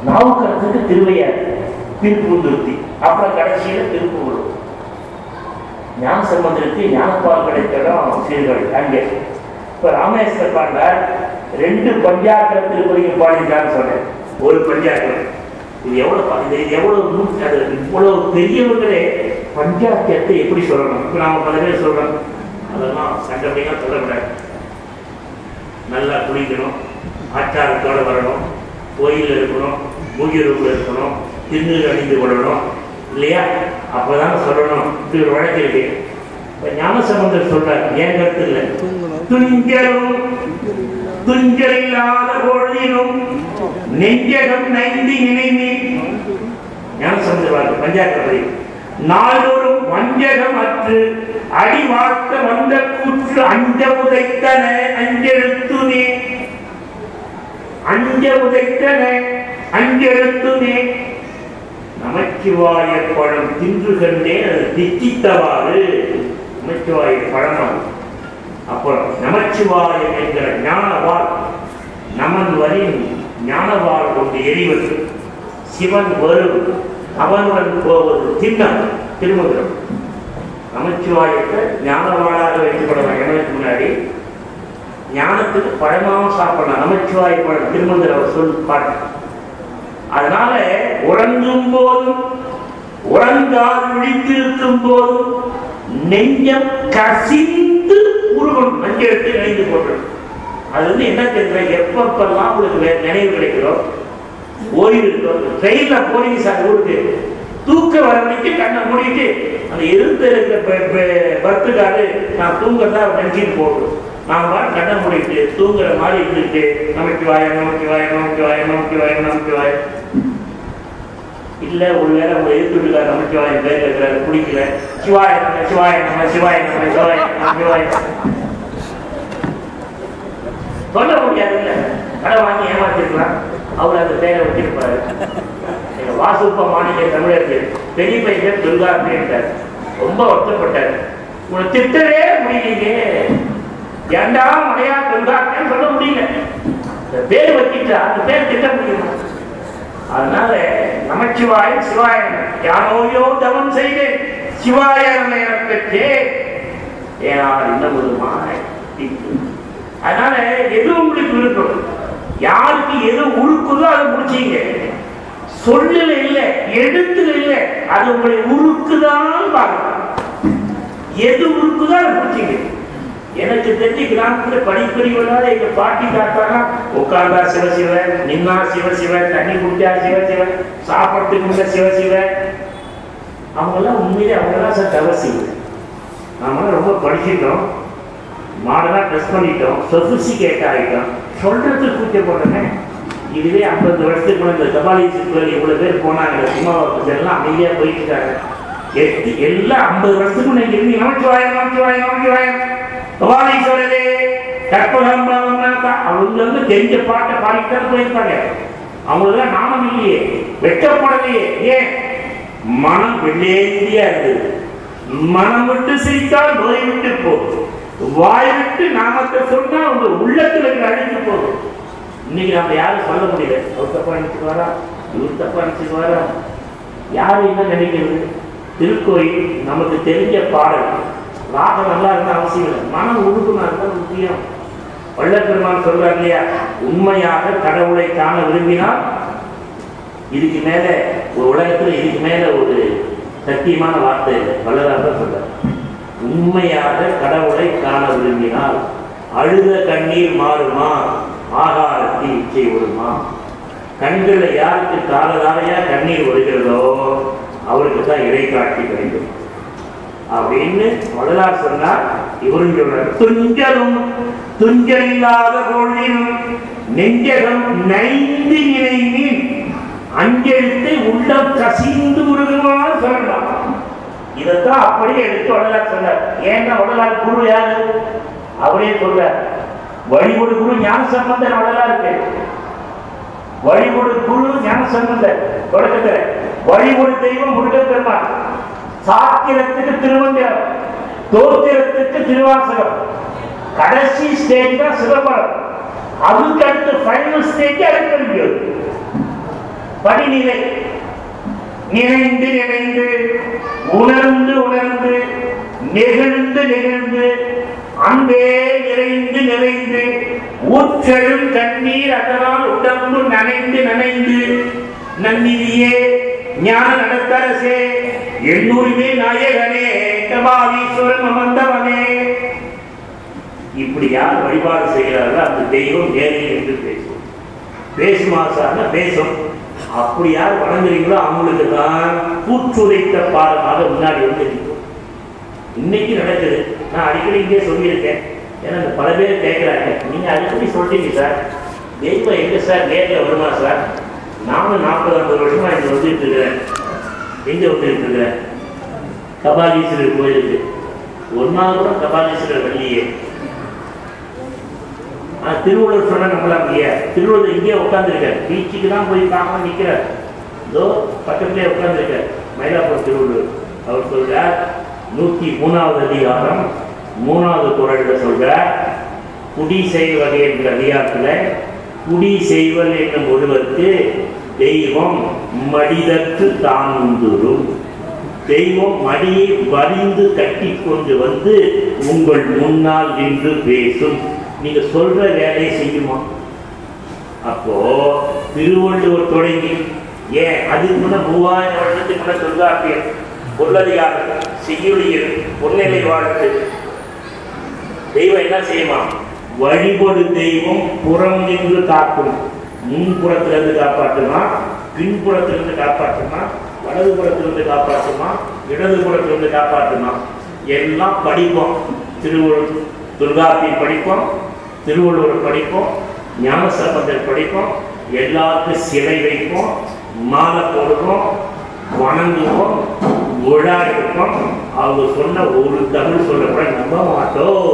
நாவுக்கரசுக்கு திருவையார், திருப்பூந்துருத்தி, அப்புறம் கடைசியில திருப்பூர். ஞானசம்பந்தருக்கு ஞானப்பால் கிடைத்த இடம் சீர்காழி அங்கே. இப்ப ராமேஸ்வர பாண்டார் 2 பஞ்சாக்கர திருப்பதிகள் பாடிட்டான்னு சொன்னேன். ஒரு பஞ்சாக்கரம் இது எவ்வளவு இவ்வளவு பெரியவர்களே பஞ்சாக்கத்தை எப்படி சொல்லணும். இப்ப நாம பல பேர் சொல்றோம், அதெல்லாம் சண்டப்படியா சொல்லக்கூடாது. நல்லா குளிக்கணும், ஆச்சாரத்தோட வரணும், கோயில் இருக்கணும், பூஜை ரூமில் இருக்கணும், திருநீர் அணிந்து கொள்ளணும் இல்லையா, அப்பதான் சொல்லணும். இப்படி ஒரு வழக்கு இருக்கு. ஞானசம்பந்தர் சொல்றார், ஏன் கருத்து இல்லை, துஞ்சலும் துஞ்சலில்லாத பொழுதிலும் நெஞ்சகம் நைந்து இணைந்து ஞானசம்பந்தர் பஞ்சாக்கரை நாள்தோறும் வஞ்சகம் அற்று அடி வாழ்த்த வந்த கூற்று அஞ்ச உதைத்தன அஞ்செழுத்துனே அஞ்ச உதைத்தன அஞ்செழுத்துனே நமச்சிவாய பழம் தின்று கண்டே அது தித்தித்தவாறு நமச்சிவாய பழம். அப்புறம் நமச்சிவாயம் என்கிற ஞானவாள் நமன் வரின் ஞானவாள் கொண்டு எரிவது சிவன் வரும் அவனுடன் போவது திண்ணம் திருமந்திரம். நமச்சிவாயத்தை ஞானவாளாக வைக்கப்படலாம். எனக்கு முன்னாடி ஞானத்துக்கு பழமாவும் சாப்பிடலாம். நமச்சிவாய பழம் திருமந்திரம் அவர் சொல் பாட்டு. அதனால உறங்கும் போதும் உறங்காது விழித்திருக்கும் போதும் நெஞ்சம் கசிந்து உருவம் நஞ்செடுத்து நினைந்து போட்டோம். அது வந்து என்ன தெரியல, எப்பப்பெல்லாம் உங்களுக்கு நினைவு கிடைக்கிறோம், ஓய்வு இருக்கும். ட்ரெயின்ல போறீங்க சார் ஊருக்கு, தூக்க வரவழைக்கு கண்ணை மூடிட்டு அந்த எதிர்த்து இருக்கிற பர்த்துக்காரு நான் தூங்கறதா நினைச்சிட்டு போடுறோம். நாம கண்ணை மூடிட்டு தூங்குற மாதிரி இருந்துட்டு நமச்சிவாய நமச்சிவாய நமச்சிவாய நமச்சிவாய நமச்சிவாய இல்ல. ஒருவேளை உங்க எதிர்த்துக்காரு நமச்சிவாய பேர் இருக்கிறாரு, பிடிக்கல, சிவாய நம்ம சிவாய நம்ம சிவாய நம்ம சிவாய சிவாய சொல்ல முடியாது. இல்ல கடை வாங்கி ஏமாத்திருக்கலாம், அவர் அந்த பேரை வச்சிருப்பாரு. வாசுப்ப மாநில தமிழருக்கு பெரிய பையன் துர்கா அப்படின்ட்டார். ரொம்ப வருத்தப்பட்டார். உங்களை திட்டவே முடியலையே, ஏண்டா மலையா துர்கான்னு சொல்ல முடியல. பேர் வச்சிட்டா அந்த பேர் திட்ட முடியுமா? அதனால நமச்சிவாய சிவாய யானோயோ தவம் செய்து சிவாய பெற்றே ஏனா இன்னும் ஒரு மான. அதனால எது உங்களுக்கு விருப்பம், யாருக்கு எது உருக்குதோ அதை முடிச்சீங்க. சொல்லல இல்லை, எழுத்துல இல்லை, அது உங்களை உருக்குதான் பார்க்கலாம். எது உருக்குதோ அதை முடிச்சீங்க. எனக்கு தெரிஞ்சு கிராமத்துல படிப்பறிவுனால எங்க பாட்டி தாத்தானா உட்கார்ந்தா சிவசிவ, நின்னா சிவசிவ, தண்ணி குடிச்சா சிவசிவ, சாப்பிட்றதுக்கு முன்ன சிவசிவ. அவங்கெல்லாம் உண்மையிலே அவங்கெல்லாம் சார் தவசிவ. நாம ரொம்ப படிச்சுட்டோம், மாடலா ட்ரெஸ் பண்ணிட்டோம், சொபிஸ்டிகேட் ஆகிட்டோம், சொல்றதுக்கு கூச்சப்படுறேன். இதுவே 50 வருஷத்துக்கு முன்னாடி இந்த கபாலீஸ்வரர் இவ்வளவு பேர் போனாங்க, சும்மா எல்லாம் அமைதியா போயிட்டு இருக்காங்க. எல்லாம் 50 வருஷத்துக்கு முன்னாடி இருந்து நமச்சிவாய நமச்சிவாய நமச்சிவாய கபாலீஸ்வரரே கற்பகம் அவங்க வந்து தெரிஞ்ச பாட்டை பாடித்தான் போயிருப்பாங்க. அவங்களுக்கு நாமம் இல்லையே, வெட்டப்படலையே. ஏன்? மனம் வெள்ளேந்தியா இருந்தது. மனம் விட்டு சிரித்தால் நோய் விட்டு போகும், வாய் விட்டு நாமத்தை சொன்னா உங்க உள்ளத்துல அழிஞ்சு போகும். இன்னைக்கு நம்ம யாரும் சொல்ல முடியல, அவர் தப்பா நினைச்சுக்குவாரா, இவர் தப்பா நினைச்சுக்குவாரா, யாரு என்ன நினைக்கிறது? திருக்கோயில் நமக்கு தெரிஞ்ச பாடல், ராகம் நல்லா இருந்தா அவசியம் இல்லை, மனம் உருக்குனா இருந்தால் முக்கியம். வள்ளற்பெருமான் சொல்றார் இல்லையா, உண்மையாக கடவுளை காண விரும்பினால் இதுக்கு மேல ஒரு உலகத்துல இதுக்கு மேல ஒரு சத்தியமான வார்த்தை இல்லை. வள்ளலார் தான் சொல்றார், உண்மையாக கடவுளை காண விரும்பினால் அழுத கண்ணீர் மாறுமா, ஆகாரத்தில் இச்சை வருமா. கண்களை யாருக்கு காலதாரையா கண்ணீர் வருகிறதோ அவருக்கு தான் இறை காட்சி கிடைக்கும் அப்படின்னு வள்ளலார் சொன்னார். இவரும் சொல்றார், துஞ்சலும் துஞ்சலில்லாத பொழுதிலும் நெஞ்சகம் நைந்து இணைந்து அஞ்செழுத்தை உள்ளம் கசிந்து உருகுமாறு சொல்லலாம். இதைத்தான் அப்படியே எடுத்து வள்ளலார் சொன்னார். ஏன்னா வள்ளலார் குரு யாரு? அவரே சொல்றார், வழிபடு குரு ஞானசம்பந்தர். வள்ளலாருக்கு வழிபடு குரு ஞானசம்பந்தர். தொடக்கத்துல வழிபடு தெய்வம் முருகப்பெருமான், சாத்திரத்துக்கு திருமந்திரம், தோத்திரத்துக்கு திருவாசகம், கடைசி ஸ்டேஜ் தான் சிவபலம். அதுக்கு அடுத்து ஃபைனல் ஸ்டேஜ் அருட்பெருஞ்சோதி. படிநிலை. நினைந்து நினைந்து, உணர்ந்து உணர்ந்து, நெகிழ்ந்து நெகிழ்ந்து, அன்பே நிறைந்து நிறைந்து, ஊற்றெழும் தண்ணீர் அதனால் உடம்பு நனைந்து நனைந்து, நன்னிதியே ஞான நடத்தரசே எண்ணூருமே நாயகனே கபாலீஸ்வரன் அமர்ந்தவனே. இப்படி யார் வழிபாடு செய்கிறார்கள் அந்த தெய்வம் நேரில் என்று பேசும். பேசுமாசான பேசும். அப்படி யார் வணங்குறீங்களோ அவங்களுக்கு தான் கூற்றுரைத்த பாடமாக முன்னாடி வந்து நிற்கும். இன்னைக்கு நடக்குது. நான் அடிக்கடி இங்கே சொல்லியிருக்கேன். ஏன்னா பல பேர் கேட்குறாங்க, நீங்க அடிக்கடி சொல்றீங்க சார், தெய்வம் எங்க சார் நேரில் வருமா சார்? நானும் 40-50 வருஷமா இங்க வந்துட்டு இருக்கிறேன். எங்க வந்துட்டு இருக்கிறேன்? கபாலீஸ்வரர் கோயிலுக்கு. ஒன்னாவது கூட கபாலீஸ்வரர் வள்ளியே. திருவள்ளுவர் சொன்ன நம்மளாம் இல்லையா? திருவள்ளுவர் இங்கே உட்காந்துருக்கார். பீச்சுக்கு தான் போய் பார்க்க நிற்கிறார். இதோ பக்கத்திலே உட்காந்துருக்கார் மயிலாப்பூர் திருவள்ளுவர். அவர் சொல்றார் 103வது அதிகாரம் 3வது குறள்ல சொல்றார், குடி செய்வது என்ற அதிகாரத்துல குடி செய்வல் என்னும் ஒருவருக்கு தெய்வம் மடிதற்கு தான் உந்துரும். தெய்வம் மடியை வலிந்து கட்டி கொண்டு வந்து உங்கள் முன்னால் நின்று பேசும். நீங்க சொல்ற வேலையை செய்யுமா? அப்போ திருவள்ளுவர் தொடங்கி ஏன் அதுக்கு முன்ன 3000 வருடத்துக்கு முன்ன தொல்காப்பியர் பொருளதிகாரம் செய்யுளியல் பொன்னிலை வாழ்த்து. தெய்வம் என்ன செய்யுமா? வழிபடு தெய்வம் புறம் நின்று காக்கும். முன்புறத்திலிருந்து காப்பாற்றுமா, பின்புறத்திலிருந்து காப்பாற்றுமா, வலதுபுறத்திலிருந்து காப்பாற்றுமா, இடதுபுறத்திலிருந்து காப்பாற்றுமா, எல்லாம் படிப்போம். திருவள்ளுவர் தொல்காப்பியம் படிப்போம், திருவள்ளுவர் படிப்போம், ஞானசம்பந்தர் படிப்போம், எல்லாருக்கும் சிலை வைப்போம், மாலை போடுவோம், வணங்குவோம், விழா எடுப்போம். அவங்க சொன்ன ஒரு தமிழ் சொல்ல கூட நம்ப மாட்டோம்.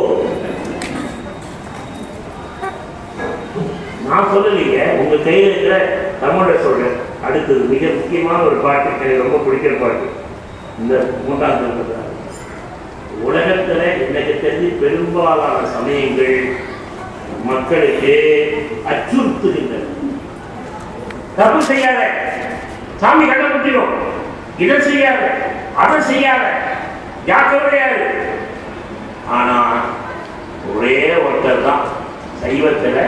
நான் சொல்லலைங்க, உங்க கையில் இருக்கிற தமிழை சொல்றேன். அடுத்தது மிக முக்கியமான ஒரு பாட்டு, எனக்கு ரொம்ப பிடிக்கிற பாட்டு. இந்த 3ஆம் திருப்பதி உலகத்துல எனக்கு தெரிஞ்சு பெரும்பாலான சமயங்கள் மக்களுக்கு அச்சுறுத்துகின்றன. தப்பு செய்யாத, சாமி கண்டுபிடிச்சிடும், இதை செய்யாத, அதை செய்யாத, ஜாக்கிரதையாது. ஆனா ஒரே ஒருத்தர் தான் சைவத்துல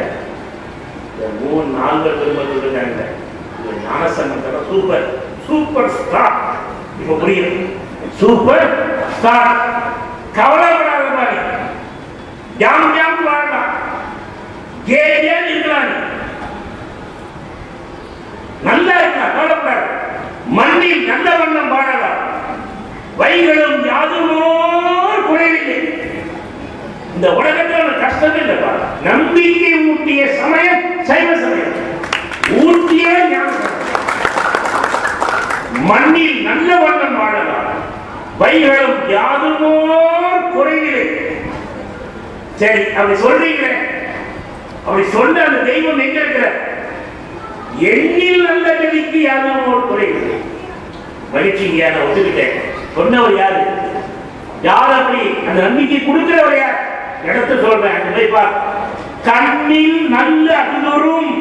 3-4 பெருமக்கள் இருக்காங்க. Gnanasambandar super super star. இப்ப புரியும், சூப்பர் ஸ்டார். கவலைப்படாத மாதிரி ஜாம் ஜாம் வாழலாம், கேஜேன்னு இருக்கலாம், நல்லா இருக்கலாம், கவலைப்படாது. மண்ணில் நல்ல வண்ணம் வாழலாம், வைகளும் யாதுமோ குறைவில்லை. இந்த உலகத்தில் கஷ்டமே இல்லைப்பா. நம்பிக்கை ஊட்டிய சமயம் சைவ சமயம், ஊட்டிய மண்ணில் நல்ல வண்ணம் வாழலாம், வைகளும் யாதுமோ குறைவில்லை. சரி, அப்படி சொல்றீங்களே, அப்படி சொன்ன அந்த தெய்வம் எங்க இருக்கிற? எண்ணில் நல்ல கதிக்கு யாதுமோ குறைவில்லை. மகிழ்ச்சிங்க, நான் ஒத்துக்கிட்டேன். சொன்னவர் யாரு? யார் அப்படி அந்த நம்பிக்கை கொடுக்கிறவர் யார்? இடத்த சொல்றேன். கண்ணில் நல்ல அகுதரும்,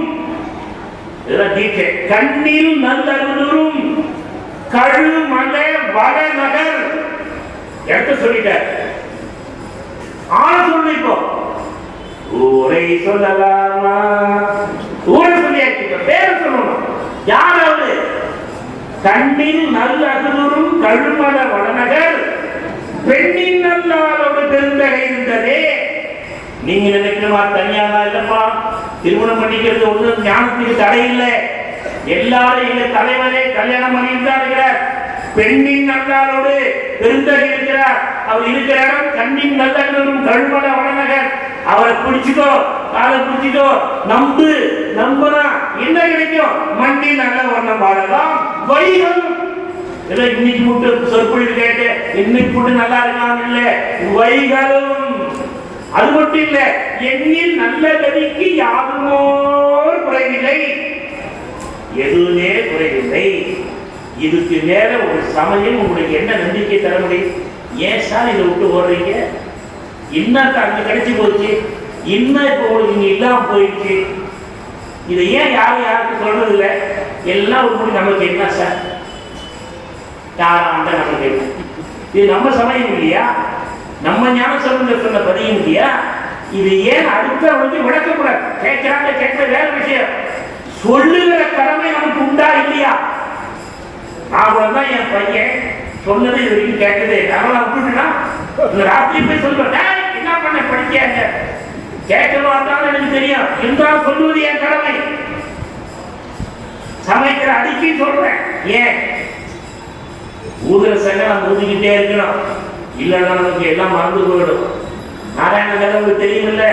கண்ணில் நல்ல அகுதரும் கழுமலை வடநகர். இடத்த சொல்லிட்டார். ஆன சொல்லு. இப்போ ஊரை சொல்லலாமா? ஊரை சொல்லியாச்சு, பேரை சொல்லணும். யாராவது கண்ணில் நல்ல அகுதரும் கழுமலை வடநகர் பெண்ணின் நல்லாரோடு பெருந்தகை இருந்ததே. நீங்க நினைக்கிறமா தனியானா? இல்லப்பா, திருமணம் பண்ணிக்கிறது ஒண்ணு ஞானத்துக்கு தடை இல்லை. எல்லாரும் எங்க தலைவரே கல்யாணம் பண்ணியிருந்தார். பெண்ணின் நல்லாரோடு பெருந்தகை இருக்கிறார். அவர் இருக்கிற இடம் கண்ணின் நல்லரும் கழுமலை வடநகர். அவரை பிடிச்சிக்கோ, காலை பிடிச்சிக்கோ, நம்பு. நம்புனா என்ன கிடைக்கும்? மண்ணின் நல்ல வண்ணம் வாழலாம், வைகளும். இன்னைக்கு மட்டும் சொற்பொழிவு கேட்டு இன்னைக்கு மட்டும் நல்லா இருக்கலாம் இல்ல, வைகளும். அது மட்டும் இல்ல, எண்ணில் நல்ல கதிக்கு யாருமோ குறைவில்லை, எதுவுமே குறைவில்லை. இதுக்கு மேல ஒரு சமயம் உங்களுக்கு என்ன நம்பிக்கை தர முடியும்? ஏன் சார் இதை விட்டு ஓடுறீங்க? இன்னும் அங்க கிடைச்சி போச்சு, இன்னும் இப்ப உங்களுக்கு இங்க இல்லாம போயிடுச்சு. இதை ஏன் யாரும் யாருக்கும் சொல்றது இல்லை? எல்லாம் ஒரு மணி நம்ம கேட்கலாம் சார், யாராண்ட நம்ம கேட்கலாம். இது நம்ம சமயம் இல்லையா, நம்ம ஞானசம்பந்தர் சொன்ன பதியும் இல்லையா? இது ஏன் அடுத்தவங்களுக்கு விளக்கக்கூடாது? கேட்கிறாங்க, கேட்கிற வேற விஷயம். சொல்லுகிற கடமை நமக்கு உண்டா இல்லையா? நான் தான் என் பையன் சொன்னது இது வரைக்கும் கேட்கதே, அதனால விட்டுட்டுனா இந்த ராத்திரி போய் சொல்றேன், என்ன பண்ண படிக்காங்க கேட்கணும் எனக்கு தெரியும், இருந்தாலும் சொல்லுவது என் கடமை. சமைக்கிற அடிக்கடி சொல்றேன், ஏன் ஊதுற சங்கம் ஊதிக்கிட்டே இருக்கணும், இல்லைன்னா நமக்கு எல்லாம் மறந்து போயிடும். நாராயண கதை உங்களுக்கு தெரியும் இல்ல,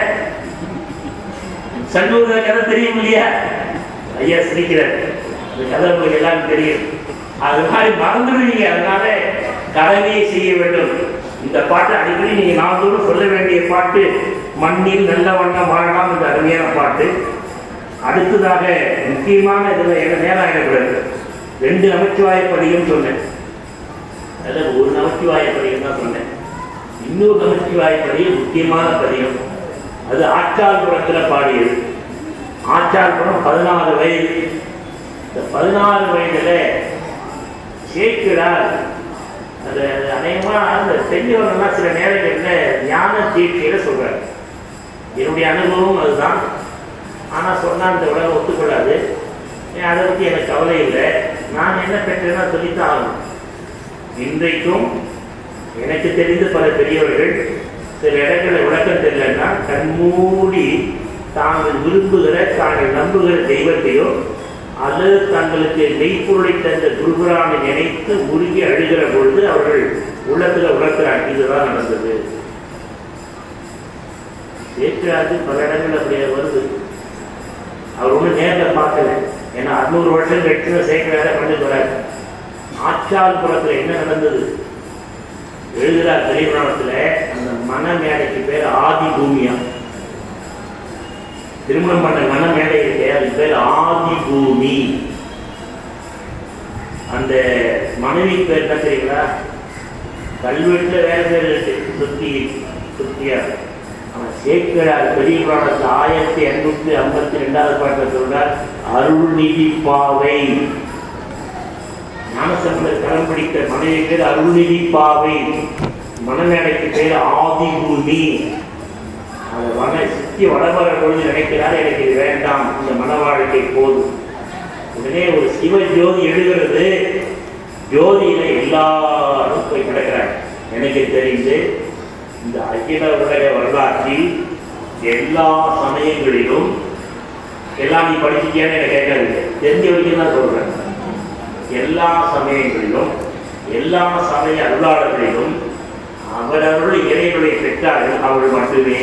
சண்முக கதை தெரியும் இல்லையா? ஐயா சிரிக்கிறார், இந்த கதை உங்களுக்கு எல்லாரும் தெரியும். அது மாதிரி மறந்துடுவீங்க, அதனால கடமையை செய்ய வேண்டும். இந்த பாட்டு அடிக்கடி நீங்க நாள்தோறும் சொல்ல வேண்டிய பாட்டு, மண்ணில் நல்ல வண்ணம் வாழலாம், இந்த அருமையான பாட்டு. அடுத்ததாக முக்கியமான இதுல என்ன நேரம் ஆகிடக்கூடாது, 2 நமச்சிவாய பதிகம் சொன்னேன், அதில் ஒரு நமச்சிவாய பதிகம் தான் சொன்னேன். இன்னொரு நமச்சிவாய பதிகம் முக்கியமான பதிகம், அது ஆச்சார்புரத்தில் பாடியது. ஆச்சார்புரம் 14 வயது. இந்த 14 வயதுல சேர்க்கிறார். அது அநேகமா அந்த தெரிஞ்சவர்கள்லாம் சில நேரங்களில் ஞான தீட்சையில சொல்றாரு. என்னுடைய அனுபவம் அதுதான். ஆனா சொன்னா இந்த உலகம் ஒத்துக்கொள்ளாது, அதை பற்றி எனக்கு கவலை இல்லை. நான் என்ன பெற்றேன்னா சொல்லித்தான் ஆகணும். இன்றைக்கும் எனக்கு தெரிந்த பல பெரியவர்கள் சில இடங்களில் விளக்கம் தெரியலன்னா கண்மூடி தாங்கள் விரும்புகிற தாங்கள் நம்புகிற தெய்வத்தையோ அல்லது தங்களுக்கு மெய்ப்பொருளை தந்த குருபுரானை நினைத்து உருகி அழுகிற பொழுது அவர்கள் உள்ளத்துல உணர்த்துறாங்க, இதுதான் நடந்தது. சேர்க்கிறாரு பல இடங்கள் அப்படியே வருது. அவர் ஒன்றும் நேரில் பார்க்கல, ஏன்னா 600 வருஷம் கழிச்சு சேர்க்கிறார பண்ணி வராரு. ஆச்சார்புரத்தில் என்ன நடந்தது எழுதுறார் பெரியபுராணத்துல. அந்த மன மேடைக்கு பேர் ஆதி பூமியா, திருமணம் பண்ண மன மேடை இருக்கு, அது பேர் ஆதி பூமி. அந்த மனைவி பேர் என்ன தெரியுங்களா? கல்வெட்டுல வேற பேர் இருக்கு, சுத்தியா. அவன் சேர்க்கிறார் பெரிய புராணத்தில் 1852 பாட்டில் சொல்றார், அருள்நிதி பாவை. ஞானசம்பந்தர் கரம் பிடித்த மனைவி பேர் அருள்நிதி பாவை, மனமேடைக்கு பேர் ஆதி பூமி. அதை சுற்றி வடவர பொழுது நினைக்கிறார், எனக்கு இது வேண்டாம், இந்த மன வாழ்க்கை போதும். உடனே ஒரு சிவ ஜோதி எழுகிறது. ஜோதியில எல்லாரும் போய் கிடக்கிறார். எனக்கு தெரிந்து இந்த அகில உலக வரலாற்றில் எல்லா சமயங்களிலும், எல்லாம் நீ படிச்சுட்டியான்னு எனக்கு கேட்காது, தெரிஞ்ச வரைக்கும் தான் சொல்றேன், எல்லா சமயங்களிலும் எல்லா சமய அருளாளர்களிலும் அவரவர்கள் இறைவனை பெற்றார்கள். அவர்கள் மட்டுமே.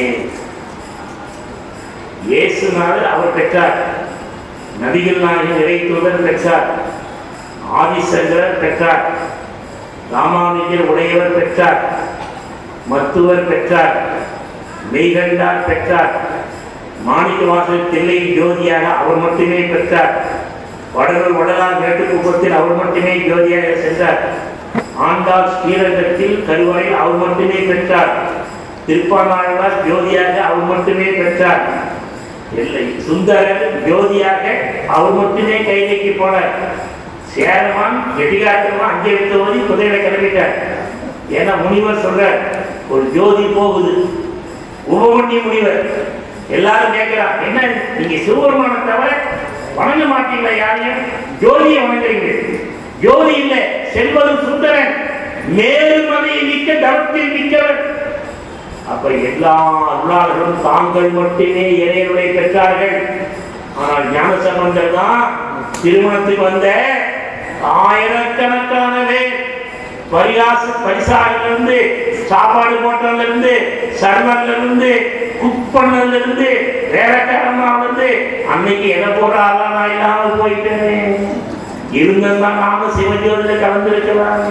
இயேசுநாதர் அவர் பெற்றார், நபிகள் நாயகம் இறை தூதர் பெற்றார், ஆதிசங்கரர் பெற்றார், ராமானுஜர் உடையவர் பெற்றார், மத்துவர் பெற்றார், மெய்கண்டார் பெற்றார், மாணிக்கவாசல் தில்லை ஜோதியாக அவர் மட்டுமே பெற்றார், வடலூர் வடலார் மேட்டுக்குப்பத்தில் அவர் மட்டுமே ஜோதியாக சென்றார், ஆண்டாள் ஸ்ரீரங்கத்தில் கருவறையில் அவர் மட்டுமே பெற்றார், திருப்பானாழ்வார் ஜோதியாக அவர் மட்டுமே பெற்றார், இல்லை சுந்தரர் ஜோதியாக அவர் மட்டுமே கைதைக்கு போனார், சேரமான் எடிகாத்திரமா அங்கே வைத்த ஓதி குதிரையில கிளம்பிட்டார். ஏன்னா முனிவர் சொல்றார், ஒரு ஜோதி போகுது, உபமன்ய முனிவர். எல்லாரும் கேட்கிறார், என்ன நீங்க சிவபெருமான தவிர வணங்க மாட்டீங்களா? யாரையும் ஜோதியை வணங்குறீங்க. ஜோதி இல்லை, செல்வரும் சுந்தரன், மேலுமனையை மிக்க தவத்தில் மிக்கவர். அப்ப எல்லா அருளாளர்களும் தாங்கள் மட்டுமே இறைவனை பெற்றார்கள். ஆனால் ஞானசம்பந்தர் தான் திருமணத்துக்கு வந்த ஆயிரக்கணக்கான பேர் பரிசாரிலிருந்து, சாப்பாடு போட்டதுல இருந்து, சர்வர்ல இருந்து, குக் பண்ணதுல இருந்து, வேலைக்காரமாக இருந்து, அன்னைக்கு எதை போடுற ஆளா நான் இல்லாமல் போயிட்டேனே, இருந்தா நாம சிவஜோதியில கலந்திருக்கலாம்.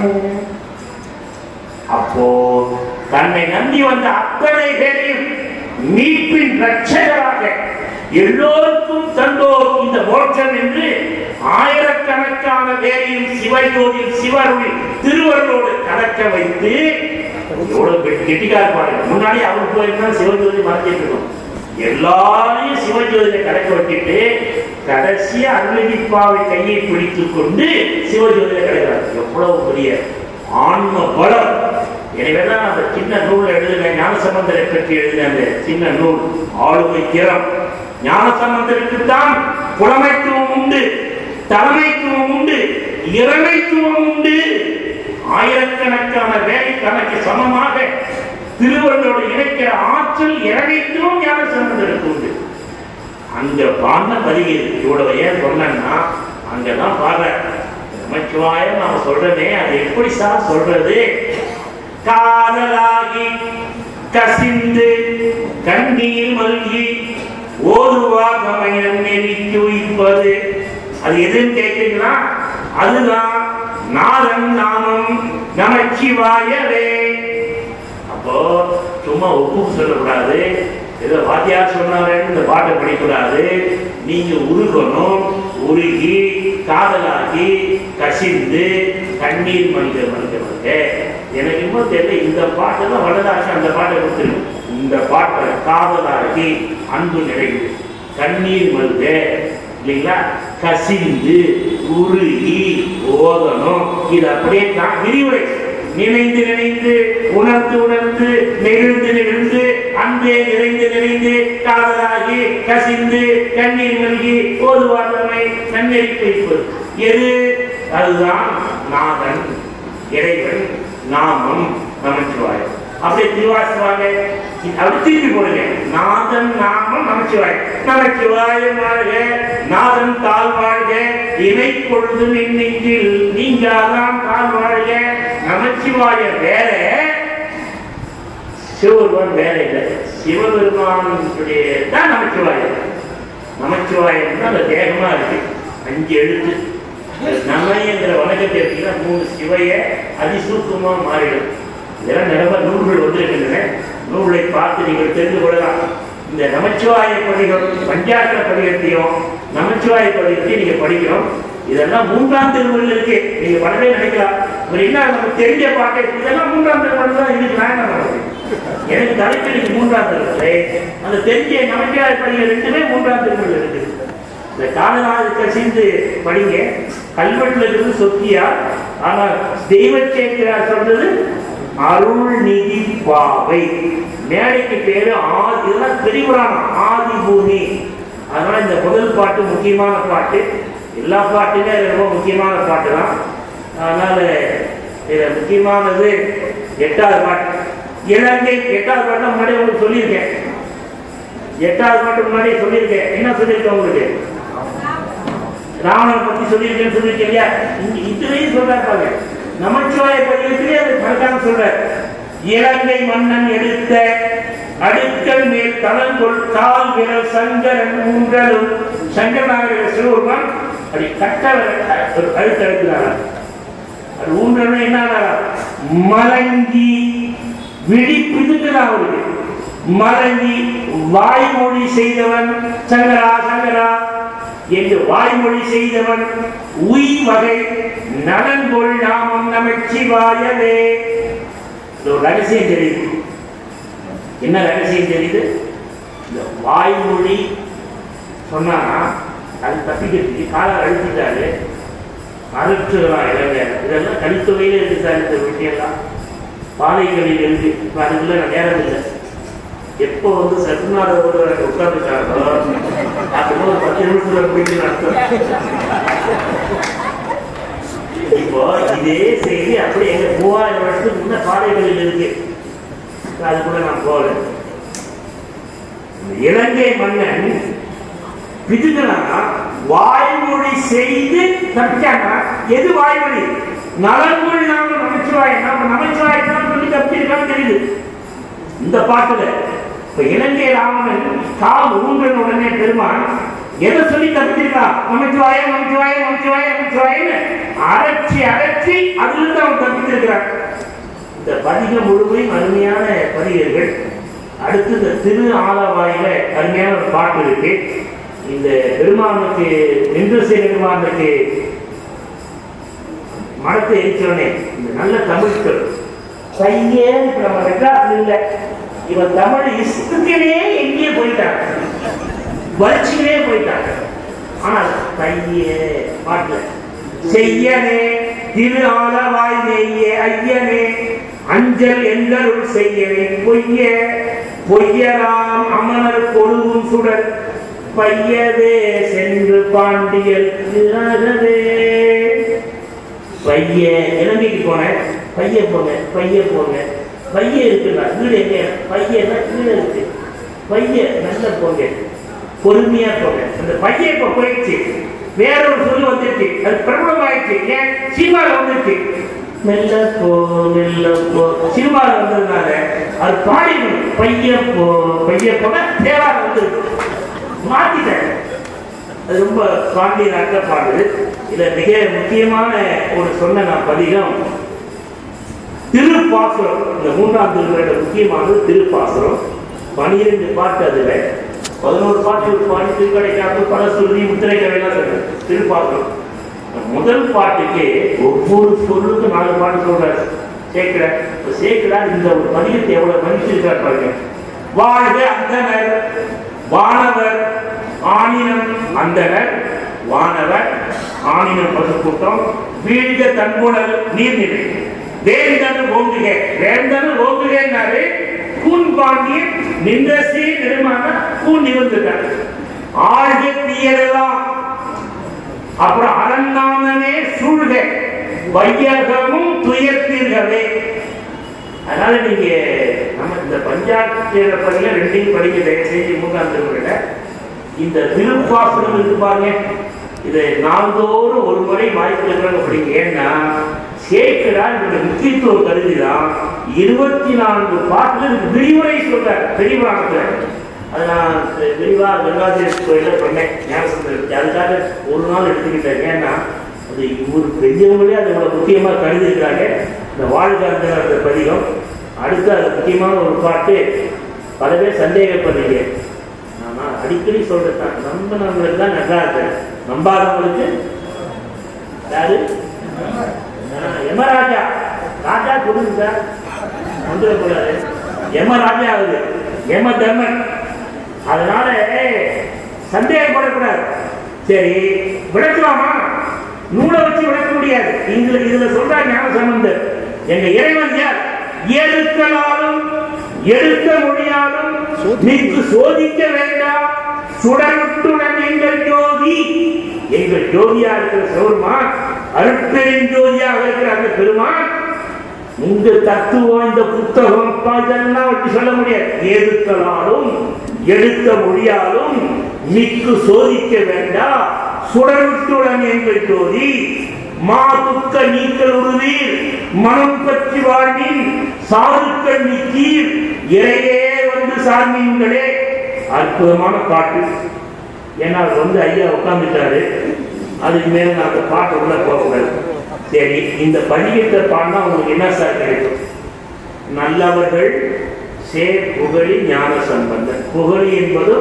அப்போ தன்னை நம்பி வந்த அத்தனை பேரையும் மீட்பின் ரட்சகராக எல்லோருக்கும் தந்தோர் இந்த மோட்சம் என்று ஆயிரக்கணக்கான பேரையும் சிவஜோதியில் சிவருள் திருவருளோடு கலக்க வைத்து, கெட்டிக்கார் பாருங்க, முன்னாடி அவருக்கு போயிருந்தா சிவஜோதி மறைஞ்சிட்டு இருக்கோம், எல்லாரையும் சிவஜோதியை கலக்க வச்சுட்டு கடைசியா அருளகிப்பாவை கையை பிடித்துக் கொண்டு சிவஜோதியில கிடைக்கிறார். எவ்வளவு பெரிய ஆன்ம பலம்! எனவேதான் அந்த சின்ன நூல் எழுதின ஞானசம்பந்தரை பற்றி எழுதின அந்த சின்ன நூல் ஆளுமை திறம். ஞானசம்பந்தருக்குத்தான் புலமைத்துவம் உண்டு, தலைமைத்துவம் உண்டு, இறைமைத்துவம் உண்டு. ஆயிரக்கணக்கான வேலை தனக்கு சமமாக திருவள்ளோடு இணைக்கிற ஆற்றல் இறைமைத்துவம் ஞானசம்பந்தருக்கு உண்டு. அங்க பாடின பதிவு இவ்வளவு ஏன் சொன்னா அங்கதான் பாடுற நமச்சிவாயம் நாம சொல்றதே அது எப்படி சார் சொல்றது? காதலாகி கசிந்து கண்ணீர் மல்கி ஓதுவாகமையன் நெறித்துயிப்பது. அது எதுன்னு கேட்கிறீங்களா? அதுதான் நாதன் நாமம் நமச்சிவாயவே. அப்போ சும்மா ஒப்பு சொல்லக்கூடாது, ஏதோ வாத்தியார் சொன்னாரேன்னு இந்த பாட்டை படிக்கூடாது. நீங்க உருகணும், உருகி காதலாகி கசிந்து கண்ணீர் மல்க மல்க மல்க. எனக்கு இன்னும் தெரியல, இந்த பாட்டெல்லாம் வடதாசி அந்த பாட்டை கொடுத்துருக்கு. இந்த பாட்டை காதலாகி அன்பு நிறைந்து கண்ணீர் மல்க இல்லைங்களா, கசிந்து உருகி ஓதணும். இது அப்படியே தான் விரிவுரை. நினைந்து நினைந்து உணர்ந்து உணர்ந்து நெகிழ்ந்து நெகிழ்ந்து அன்பே நிறைந்து நிறைந்து காதலாகி கசிந்து கண்ணீர் மல்கி ஓதுவார்த்தமை நன்னெறிக்கு வைப்பது எது? அதுதான் நாதன் இறைவன் நாமம் நமச்சிவாயம். அப்படியே திருவாசுவாங்க அப்படி திருப்பி போடுங்க. நாதன் நாமம் நமச்சிவாயம். நமச்சிவாயம் வாழ்க, நாதன் தாழ் வாழ்க, இணை பொழுது நெஞ்சில் நீங்காதான் தாழ் வாழ்க. நமச்சிவாய வேற, சிவபெருமான் வேற இல்லை. சிவபெருமானுடைய தான் நமச்சிவாயம். நமச்சிவாயம் தான் அந்த தேகமா இருக்கு. 5 எழுத்து. நம்மைங்கிற வணக்கத்தை எடுத்தீங்கன்னா 3 சிவைய அதிசூக்கமா மாறிடும். இதெல்லாம் நிறைய நூல்கள் வந்திருக்கின்றன. நூலை பார்த்து நீங்கள் தெரிந்து கொள்ளலாம். இந்த நமச்சிவாய பதிகம் பஞ்சாட்சர பதிகத்தையும் நமச்சிவாய பதிகத்தையும் நீங்க படிக்கணும். இதெல்லாம் 3ஆம் திருமுறையில் இருக்கு. நீங்க பலவே நினைக்கலாம், என்ன நமக்கு தெரிஞ்ச பாட்டை இதெல்லாம் 3ஆம் திருமுறை தான் இருக்கு. நான் என்ன பண்ணுறேன்? எனக்கு தலைக்கு 3ஆம் திருமுறை, அந்த தெரிஞ்ச நமச்சிவாய பதிகம் 2மே 3ஆம் திருமுறையில் இருக்குது. இந்த காலநாத கசிந்து படிங்க. கல்வெட்டுல இருந்து சொத்தியா, ஆனால் தெய்வ சேக்கிரார் சொல்றது அருள் நிதி பாவை. மேடைக்கு பேரு இதெல்லாம் பெரியவரான ஆதி பூமி. அதனால இந்த முதல் பாட்டு முக்கியமான பாட்டு. எல்லா பாட்டுமே ரொம்ப முக்கியமான பாட்டு தான். அதனால இதுல முக்கியமானது 8வது பாட்டு. இலங்கை 8வது பாட்டு முன்னாடி உங்களுக்கு சொல்லியிருக்கேன். 8வது பாட்டு முன்னாடி சொல்லியிருக்கேன். என்ன சொல்லியிருக்கேன் உங்களுக்கு? ராவணனை பத்தி சொல்லியிருக்கேன்னு சொல்லியிருக்கேன் இல்லையா? இதுலயும் சொல்றாரு. நமச்சிவாய பதிகத்திலே அது கரெக்டாக சொல்ற. இலங்கை மன்னன் எடுத்த அடுக்கல் மேல் தலங்கொள் கால் விரல் சங்கரன் ஊன்றலும். சங்கரனாக சிவபெருமான் அப்படி கட்ட கழுத்து எடுக்கிறார். அது ஊன்றலும் என்ன மலங்கி விழிப்பிதுங்கிறான் அவருக்கு. மலங்கி வாய்மொழி செய்தவன் சங்கரா சங்கரா என்று வாய்மொழி செய்தவன் உய் வகை நலன்கொள் நாமம் நமச்சிவாயவே. ஒரு ரகசியம் தெரியுது. என்ன ரகசியம் தெரியுது? இந்த வாய்மொழி சொன்னா அது தப்பிக்கிறதுக்கு காலம் அழுத்திட்டாரு. அறுத்துலாம் இளைஞர் இதெல்லாம் கழித்துவையில இருக்குதாரு. இந்த விஷயம்லாம் பாதைகளில் இருக்கு. இப்போ அதுக்குள்ள நான் நேரம் இல்லை. எப்போ சத்துநாதோட உட்கார்ந்துட்டாங்களோ அப்போ 10 நிமிஷத்துல போயிட்டு அர்த்தம். இப்போ இதே செய்தி அப்படி எங்க 3000 வருஷத்துக்கு முன்ன பாதைகளில் இருக்கு. அது கூட நான் போகல. இலங்கை மன்னன் பிதுனா வாய்மொழி செய்து தப்பிச்சாங்க. எது வாய்மொழி? நலன்கொள் நாம நமச்சிவாயம். நாம நமச்சிவாயத்தான் சொல்லி தப்பிச்சிருக்கான்னு தெரியுது இந்த பாட்டுல. இப்ப இலங்கை ராமன் கால் ஊன்றன் உடனே பெருமான் எதை சொல்லி தப்பிச்சிருக்கா? நமச்சிவாயம் நமச்சிவாயம் நமச்சிவாயம் நமச்சிவாயன்னு அரைச்சி அரைச்சி அதிலிருந்து அவன் தப்பிச்சிருக்கிறான். இந்த பதிகம் முழுமையும் அருமையான பதிகர்கள். அடுத்து இந்த திரு ஆலவாயில அருமையான ஒரு பாட்டு இருக்கு. இந்த பெருமானுக்கு நின்றசை பெருமானுக்கு மடத்தை எரிச்சோடனே இந்த நல்ல தமிழ் சொல் கையே இப்ப நம்ம மெட்ராஸ் இல்லை. இவன் தமிழ் இஷ்டத்திலே எங்கேயே போயிட்டாங்க, வளர்ச்சியிலே போயிட்டாங்க. ஆனால் கைய பாட்டுல செய்யனே திரு ஆலவாய் நெய்ய ஐயனே அஞ்சல் எல்லருள் செய்யனே பொய்ய பொய்யராம் அமனர் கொழுவும் சுடர் பையதே சென்று பாண்டியல் பைய இலங்கைக்கு போனேன். பைய போங்க பைய போங்க பைய இருக்குல்ல வீடு எங்க பையன்னா கீழே இருக்கு. பைய நல்ல போங்க பொறுமையா போங்க. அந்த பைய இப்ப போயிடுச்சு, வேற ஒரு சொல்லு வந்துருச்சு, அது பிரபலம் ஆயிடுச்சு. ஏன் சினிமால வந்துருச்சு மெல்ல போ மெல்ல போ சினிமால வந்ததுனால அது பாடிக்கணும். பைய போ பைய போன தேவார வந்துருக்கு மாத்திட்டேன். அது ரொம்ப பாண்டியனாக்க பாடுது. இதுல மிக முக்கியமான ஒரு சொன்ன நான் பதிகம் திருப்பாசுரம். இந்த 3ஆம் திருமுறையோட முக்கியமானது திருப்பாசுரம். 12 பாட்டு, அதுல 11 பாட்டு பாடி திருக்கடைக்காப்பு பல சொல்லி முத்திரைக்கடையெல்லாம் சொல்றது திருப்பாசுரம். முதல் பாட்டுக்கு ஒவ்வொரு சொல்லுக்கு 4 பாட்டு சொல்றாரு சேர்க்கிறார். சேர்க்கிறார் இந்த ஒரு பதிகத்தை எவ்வளவு மதிச்சிருக்கார் பாருங்க. வாழ்க அந்தனர் வானவர் ஆனினம் அந்தனர் வானவர் ஆனினம் பசுக்கூட்டம் வீழ்க தன்புணல் நீர்நிலை வேந்தன் ஓங்குக. வேந்தன் ஓங்குகன்னாரு கூன் பாண்டியன் நின்ற ஸ்ரீ நிர்மான கூன் நிமிர்ந்துட்டார். ஆழ்க தீயரெல்லாம் அப்புறம் அரண்நாமனே சூழ்க வையகமும் துயர்த்தீர்களே. அதனால நீங்க நம்ம இந்த பஞ்சாட்சியர பகுதியில 2ஐயும் படிக்க தயவுசெய்து 3ஆம் திருமுறையில இந்த திருப்பாசுரம் இருக்கு பாருங்க. இதை நாள்தோறும் ஒரு முறை வாய்ப்பு இருக்கிறாங்க படிங்க. ஏன்னா சேக்கிரார் இதோட முக்கியத்துவம் கருதிதான் 24 பாட்டுல விரிவுரை சொல்றார் பெரிய புராணத்துல. அது நான் விரிவா கங்காதேவி கோயில சொன்னேன் ஞானசந்தருக்கு. அதுக்காக ஒரு நாள் எடுத்துக்கிட்டேன். ஏன்னா அது ஒரு பெரியவங்களே அதை இவ்வளவு முக்கியமா கருதி இருக்காங்க. இந்த வாழ்க பதிகம் அடுத்து அது முக்கியமான ஒரு பாட்டு. பல பேர் சந்தேகப்படுறீங்க. ஆனா அடிக்கடி சொல்றேன், நம்பினவங்களுக்கு தான் நல்லா இருக்கு, நம்பாதவங்களுக்கு யாரு யமராஜா. ராஜா கொடுங்க சார் வந்துடக்கூடாது, யமராஜா ஆகுது யம தர்மன். அதனால சந்தேகப்படக்கூடாது. சரி விளக்கலாமா? நூலை வச்சு விளக்க முடியாது. இதுல சொல்ற ஞானசம்பந்தர் எங்க இறைவன் யார்? எடுக்கலாலும் எடுக்க முடியாலும் நீக்கு சோதிக்க வேண்டாம் சுடருட்டுடன் எங்கள் ஜோதி. எங்கள் ஜோதியா இருக்கிற பெருமான், அருட்பெரும் ஜோதியாக இருக்கிற அந்த பெருமான் இந்த தத்துவம் இந்த புத்தகம் இதெல்லாம் வச்சு சொல்ல முடியாது. எடுக்கலாலும் எடுக்க முடியாலும் நீக்கு சோதிக்க வேண்டாம் சுடருட்டுடன் எங்கள் ஜோதி. மாதுக்க நீக்கல் உறுதியில் மனம் பற்றி வாழ்வின் சாதுக்கள் நீக்கீர் இறையே வந்து சார்ந்தீங்களே. அற்புதமான பாட்டு. ஏன்னா வந்து ஐயா உட்கார்ந்துட்டாரு, அதுக்கு மேல நான் அந்த பாட்டு உள்ள போகக்கூடாது. சரி, இந்த பதிகத்தை பாடினா உங்களுக்கு என்ன சார் கிடைக்கும்? நல்லவர்கள் சேர் புகழி ஞான சம்பந்தன். புகழி என்பது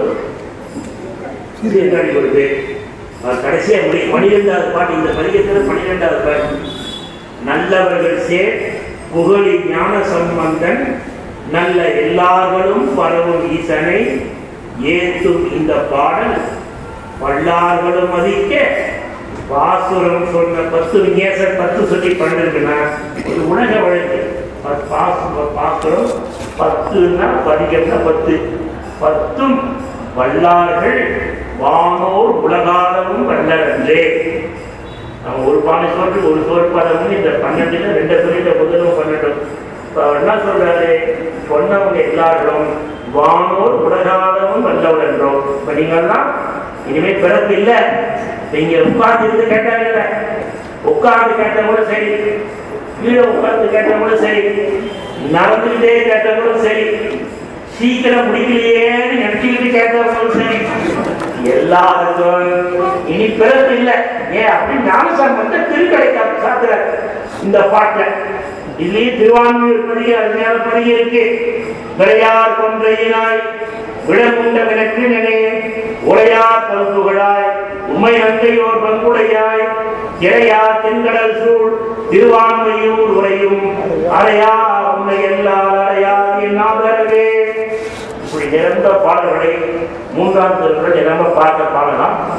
ஒரு பேர். கடைசியா 12வது பாட்டு. இந்த பதிகத்தில் 12வது பாட்டு. நல்லவர்கள் சேர் புகழி ஞான சம்பந்தன் நல்ல எல்லார்களும் பரவும் ஈசனை ஏற்றும் இந்த பாடல் பல்லார்களும் மதிக்க பாசுரம் சொன்ன 10 விஞ்ஞேசர் 10 சொல்லி பண்ணிருக்குன்னா ஒரு உலக வழக்கு. பாசுரம் 10ன்னா பதிகம்னா 10. 10ம் வல்லார்கள் வானோர் உலகாலமும் வல்லரன்றே. நம்ம ஒரு பானை சொல்றது ஒரு சோர்பாதம். இந்த 12ல 2 சொல்லிட்ட முதலும் 12. என்ன சொல்றாரு? சொன்னவங்க எல்லாரும் வானோர் உலகாலமும் வல்லவர் என்றோம். இப்ப நீங்கெல்லாம் இனிமே பிறப்பு இல்லை. நீங்க உட்கார்ந்து இருந்து கேட்டாங்க, உட்கார்ந்து கேட்ட கூட சரி, கீழே உட்கார்ந்து கேட்ட கூட சரி, நடந்துகிட்டே கேட்ட கூட சரி, சீக்கிரம் முடிக்கலையேன்னு நினைச்சுக்கிட்டு கேட்டவங்களும் சரி, எல்லாருக்கும் இனி பிறப்பு இல்லை. ஏன் அப்படின்னு ஞானசம்பந்த திருக்கடைக்காப்பு சாத்துற இந்த பாட்டுல. இதுலயும் திருவான்மையூர் பதிக அருமையான பதிக இருக்கு. விளையார் கொன்றையினாய் விடமுண்ட விளக்கு நினை உரையார் பல்புகழாய் உண்மை நங்கையோர் பங்குடையாய் இறையா தென்கடல் சூழ் திருவான்மையூர் உரையும் அறையா உண்மை எல்லால் அறையா என் ஆதரவே. இப்படி நிரம்ப பாடல்களை 3ஆம் திருமுறை நிரம்ப பார்க்க பாடலாம்.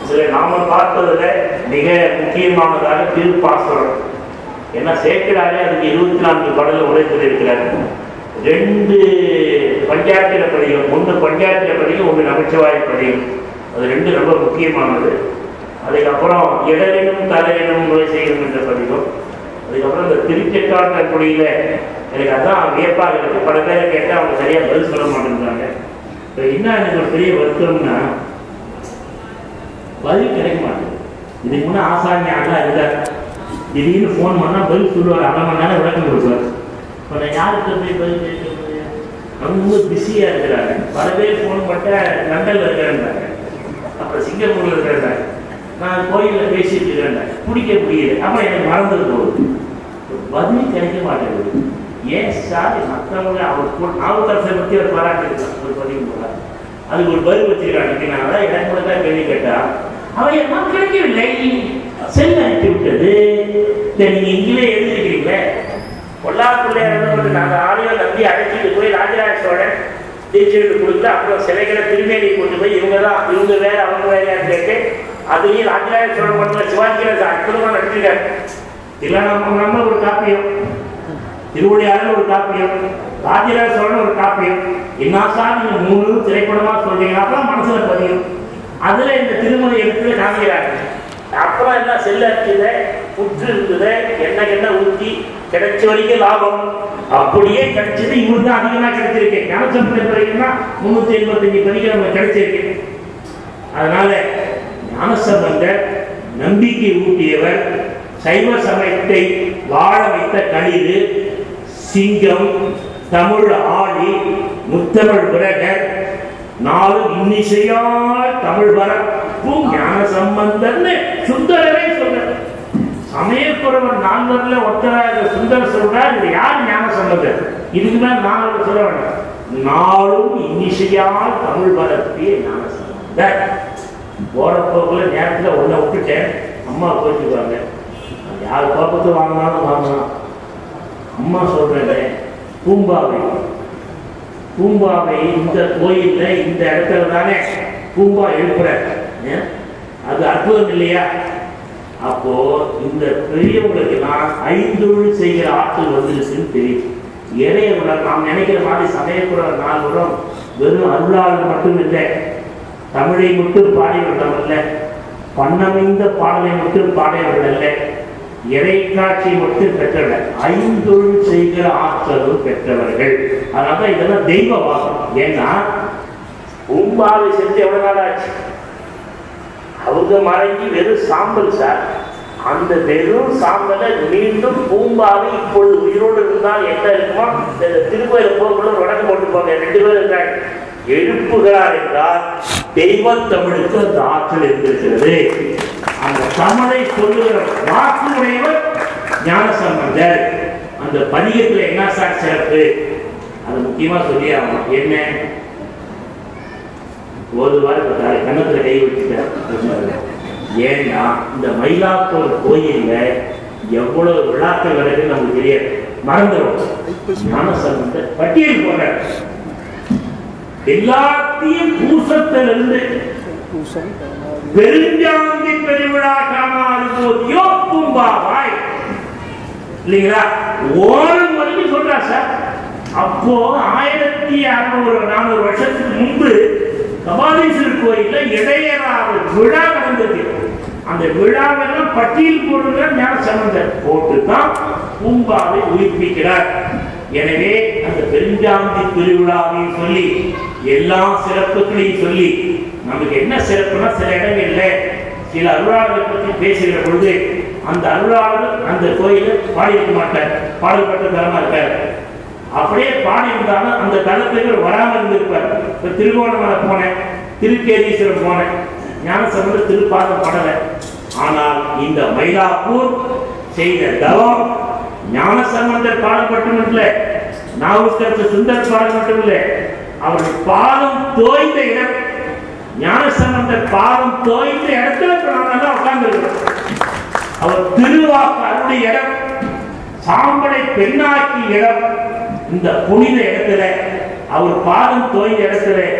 நாம பார்த்ததுல மிக முக்கியமானதாக திருப்பாசனம். ஏன்னா சேக்கிழாரே அதுக்கு 24 பாடல்கள் உரைத்திருக்கிறார். 2 பஞ்சாயத்திர பதிகம், 1 பஞ்சாயத்திர பதிகம், 1 நமச்சிவாய பதிகம். அது 2 ரொம்ப முக்கியமானது. அதுக்கப்புறம் இடரினும் தலையினும் முறை செய்யணும் என்ற பதிகம். அதுக்கப்புறம் இந்த திருச்செக்காட்டக்குடியில எனக்கு அதான் வியப்பாக இருக்கு. பல பேரை கேட்டால் அவங்க சரியா பதில் சொல்ல மாட்டேங்கிறாங்க. இப்போ என்ன எனக்கு ஒரு பெரிய வருத்தம்னா பதில் கிடைக்க மாட்டேங்குது. இதுக்கு முன்னே ஆசாமியாகலாம் இருந்தார். திடீர்னு ஃபோன் பண்ணால் பதில் சொல்லுவார், 1/2 மணி நேரம் விளக்கம் கொடுப்பார். இப்போ நான் யாருக்கு போய் பதில் கேட்க? அவங்க பிஸியாக இருக்கிறாங்க. பல பேர் ஃபோன் பண்ணால் லண்டனில் இருக்கிறேன்றாங்க, அப்புறம் சிங்கப்பூரில் இருக்கிறேன், நான் கோயிலில் பேசிட்டு இருக்கிறேன், பிடிக்க முடியல. அப்புறம் எனக்கு மறந்துட்டு போகுது, பதில் கிடைக்க மாட்டேங்குது. ஏன் சார் மற்றவங்க அவர் நாவுக்கரசை பற்றி அவர் பாராட்டிருக்காங்க, ஒரு பதிவு போகிறார், அதுக்கு ஒரு பதில் வச்சிருக்காங்க. நான் தான் எனக்கு கூட தான் கேள்வி கேட்டா அவன் என்ன கிடைக்கவில்லை, செல் அனுப்பி விட்டது. நீங்க இங்கிலே எழுதிருக்கீங்களே, பொல்லாக்குள்ளே நாங்கள் ஆடியோ நம்பி அழைச்சிட்டு போய் ராஜராஜ சோழன் தீட்சிட்டு கொடுத்து அப்புறம் சிலைகளை திருமேனியை கொண்டு போய் இவங்க வேற அவங்க வேறையான்னு கேட்டு அதையும் ராஜராஜ சோழன் பண்ண சிவாஜியில் அற்புதமாக நடத்திருக்காரு. இல்லை நம்ம ஒரு காப்பியம், திருவிளையாடல் ஒரு காப்பியம், ராஜராஜ சோழன் ஒரு காப்பியம். என்ன சார் நீங்க 3 திரைப்படமா சொல்றீங்க, அப்புறம் மனசுல பதியும். அதுல இந்த திருமலை எடுத்து காமிக்கிறாங்க. அப்புறம் என்ன செல்ல இருக்குது, புற்று இருக்குது, எண்ணெய் ஊற்றி கிடைச்ச வரைக்கும் லாபம். அப்படியே கிடைச்சது இவரு தான் அதிகமா கிடைச்சிருக்கு. ஞானசம்பந்தர் வரைக்கும்னா 385 பதிகள் நம்ம கிடைச்சிருக்கு. அதனால ஞானசம்பந்தர் நம்பிக்கை ஊட்டியவர், சைவ சமயத்தை வாழ வைத்த களிறு, சிங்கம், தமிழ் ஆடி, முத்தமிழ் விரகர், 4 இன்னிசையால் தமிழ் வரப்பும் ஞான சம்பந்தர்னு சுந்தரவே சொல்றார். சமயக்குறவர் 4 ஒருத்தராக சுந்தர் சொல்றார். இது யார் ஞான சம்பந்தர்? இதுக்கு மேல 4 சொல்ல வேண்டாம். 4 இன்னிசையால் தமிழ் வரப்பிய ஞான சம்பந்தர். போற போக்குல நேரத்தில் ஒன்றை விட்டுட்டேன், அம்மா போச்சுக்குவாங்க. யார் கோபத்தை வாங்கினாலும் வாங்கலாம். அம்மா சொல்றேன், பூம்பாவை இந்த கோயில்ல இந்த இடத்துல தானே பூம்பா எழுப்புற, அது அற்புதம் இல்லையா? அப்போ இந்த பெரியவங்களுக்கு நான் 5 செய்கிற ஆற்றல் வந்துருச்சுன்னு தெரியும். இறையவரை நாம் நினைக்கிற மாதிரி சமயக்குற 4 வெறும் அருளாளர் மட்டும் இல்லை, தமிழை மட்டும் பாடியவர்கள் அல்ல, பண்ணமைந்த பாடலை மட்டும் பாடியவர்கள் அல்ல, இறை காட்சி மட்டும் பெற்றவர்கள், 5 செய்கிற ஆற்றலும் பெற்றவர்கள். அதனால இதெல்லாம் தெய்வ வாசம். ஏன்னா பூம்பாவை செஞ்சு எவ்வளவு நாள் ஆச்சு? அவங்க மறைஞ்சி வெறும் சாம்பல் சார். அந்த வெறும் சாம்பலை மீண்டும் பூம்பாவை இப்பொழுது உயிரோடு இருந்தால் என்ன இருக்குமோ, திருக்கோயில போக்குள்ள வடக்கு போட்டு போங்க, 2 பேர் இருக்காங்க, எழுப்புகிறார் என்றால் தெய்வ தமிழுக்கு அந்த ஆற்றல் இருந்திருக்கிறது. அந்த தமிழை சொல்லுகிற வாக்குடையவர் ஞானசம்பந்தர். அந்த பதிகத்தில் என்ன சார் சிறப்பு? அது முக்கியமா சொல்லி ஆகணும். என்ன ஓதுவார் கன்னத்துல கை வச்சுட்டார். ஏன்னா இந்த மயிலாப்பூர் கோயில்ல எவ்வளவு விழாக்கள் நடக்குன்னு நமக்கு தெரியாது, மறந்துடும். ஞானசம்பந்தர் பட்டியல் போடுற எல்லாத்தையும் பூசத்திலிருந்து பெருஞ்சாந்தி பெருவிழா காணாது போதியோ பூம்பாவாய் இல்லைங்களா, ஓரம் வரைக்கும் சொல்றா சார். அப்போ 1600-400 வருஷத்துக்கு முன்பு கபாலீஸ்வரர் கோயில்ல இடையராத விழா நடந்தது. அந்த விழாவெல்லாம் பட்டியல் போடுற ஞானசம்பந்தர் போட்டுதான் பூம்பாவை உயிர்ப்பிக்கிறார். எனவே அந்த பெருஞ்சாந்தி திருவிழாவையும் சொல்லி எல்லா சிறப்புகளையும் சொல்லி, நமக்கு என்ன சிறப்புனா சில இடங்கள்ல சில அருளாளர்களை பற்றி பேசுகிற பொழுது அந்த அருளாளர் அந்த கோயில பாடியிருக்க மாட்டார், பாடல்பட்ட தரமா இருக்கார். அப்படியே பாடி இருந்தாலும் அந்த தளத்துக்கு வராமல் இருந்திருப்பார். இப்ப திருகோணமலை போனேன், திருக்கேதீஸ்வரம் போனேன், ஞானசம்பந்தர் திருப்பாதம் படலை. ஆனால் இந்த மயிலாப்பூர் செய்த தவம் ஞானசம்பந்தர் பாடல் மட்டும் இல்லை, நாவுக்கரசர் சுந்தர் பாடல் மட்டும் இல்லை, அவருடைய பாதம் தோய்ந்த இடம், ஞானசம்பந்தர் பாதம் தோய்ந்த இடத்துல உட்கார்ந்து இருக்கிறோம். அவர் திருவாக்கு அருடைய இடம், சாம்பலை பெண்ணாக்கி இடம், இந்த புனித இடத்துல அவர் பாதம் தோய்ந்த இடத்துல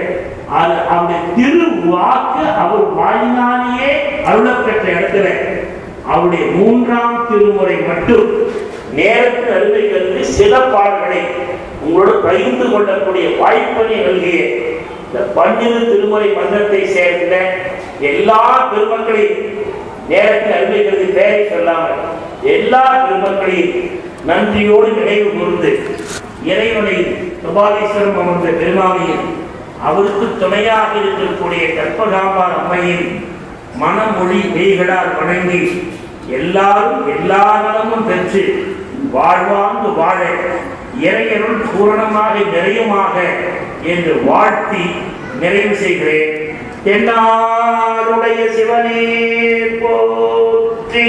அவருடைய திருவாக்கு அவர் வாயினாலேயே அருளப்பெற்ற இடத்துல அவருடைய 3ஆம் திருமுறை மட்டும் நேரத்தில் அருமை கருதி சில பாடல்களை உங்களோடு பகிர்ந்து கொள்ளக்கூடிய வாய்ப்பினை நல்கிய இந்த 12 திருமுறை மன்றத்தை சேர்ந்த எல்லா பெருமக்களையும் நேரத்தில் அருமை கருதி பெயரை சொல்லாமல் எல்லா பெருமக்களையும் நன்றியோடு நினைவு கூர்ந்து இறைவனை சுபாதீஸ்வரம் அமர்ந்த பெருமாவையும் அவருக்கு துணையாக இருக்கக்கூடிய கற்பகாம்பாள் அம்மையின் மனமொழி மெய்களால் வணங்கி எல்லாரும் எல்லா நலமும் பெற்று வாழ்வாங்கு வாழ இறையருள் பூரணமாக நிறையுமாக என்று வாழ்த்தி நிறைவு செய்கிறேன். தென்னாருடைய சிவனே போற்றி,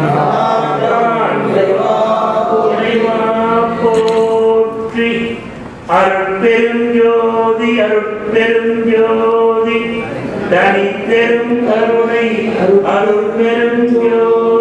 போற்றி. அருட்பெருஞ்சோதி அருட்பெருஞ்சோதி தனித்தெரும் கருணை அருட்பெருஞ்சோதி.